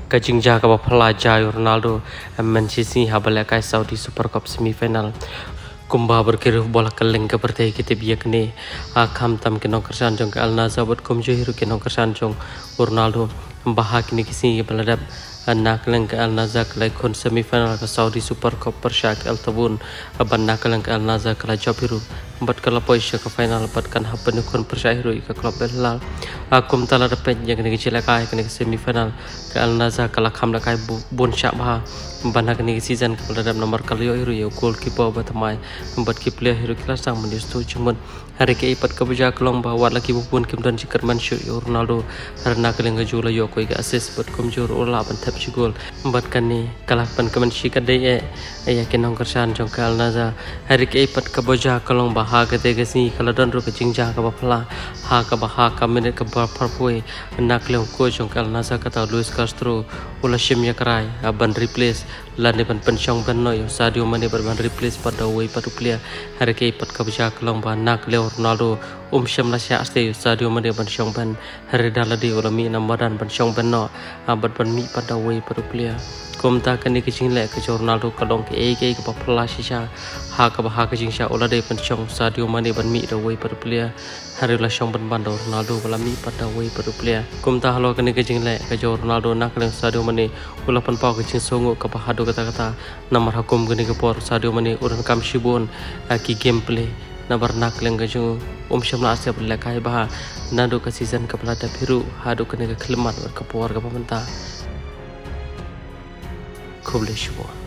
kajing jaga ba pelajar Ronaldo Manchester habalakai Saudi Super Cup semifinal kumba berkiruh bola keleng ke bertai kita biak ni akam tam kenong kersan jong Al Nassr buat kum hiru kenong kersan jong Ronaldo bahak ni kisi beladap nak leng ke Al Nassr kelai kon semifinal ke Saudi Super Cup persyak Al Tabun aban nak leng ke Al Nassr kelai job hiru bat kala poisya ke final bat kan hapen kon persyak hiru ke klub Hilal akum tala dapat yang ni kecil kai ke semifinal ke Al Nassr kala kham la kai bon syak bah banak ni season ke dalam nomor kali hiru ya goalkeeper batamai bat ki player hiru kelas sang menjustu cuman hari ke ipat ke beja kelong bawa lagi pun kim dan jikar mansyu Ronaldo harna keleng jula yo ko ga assist bat komjur ola ban tap gol bat kan ni kalah pan ke mansi ka dei ya kenong kersan jong Al Nassr hari ke ipat ke beja kelong baha ke te gasi kala dan ru ke jingja ka bapla ha ka minit ke parpoi nak leng ko jong Al Nassr kata Luis Castro ola shim ya krai ban replace lan ban pensiong ban no yo Sadio Mane ban replace pada way patu player hari ke ipat ka beja kelong ba nak le Ronaldo sham la sya ste Sadio Mane ban siong ban hari daladi ola mi namadan ban siong ban no bat ban mi pada way patu player kom ta kan ni kicing le ke Ronaldo kalong ke papla shisha ha ke jing sha ola de ban siong Sadio Mane ban mi da way patu player hari la siong ban Ronaldo bala mi pada way patu player kom ta halo kan ni kicing le ke Ronaldo nak le Sadio Mane ola pan pau kicing songo ka hado kata nomor hukum gini ke por Sadio Mane uran kam shibun ki gameplay nabar nak leng gaju shamla asya berlakai bah nado ke season ke pelata biru hado kene ke kelmat ke por ke pementa kuble shibun